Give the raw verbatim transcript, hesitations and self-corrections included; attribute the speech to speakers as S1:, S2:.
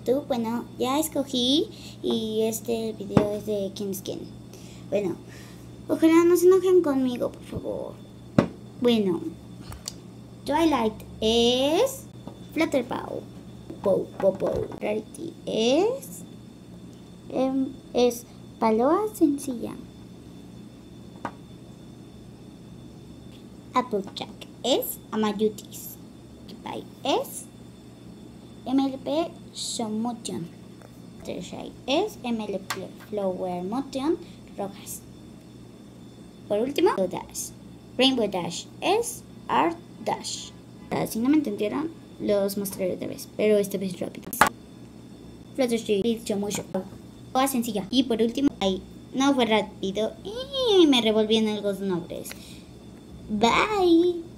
S1: YouTube. Bueno, ya escogí y este video es de King Skin. Bueno, ojalá no se enojen conmigo, por favor. Bueno, Twilight es Flutterbow. Pow, pow, pow. Rarity es em, es Paloa sencilla. Applejack es Amayutis. Kipai es M L P Shomotion. Treasure es M L P Flower Motion Rojas. Por último, Dash. Rainbow Dash es Art Dash. Si no me entendieron, los mostraré otra vez, pero esta vez rápido. Fluttershy, dicho mucho. O sencilla. Y por último, ahí no fue rápido y me revolví en los nombres. Bye.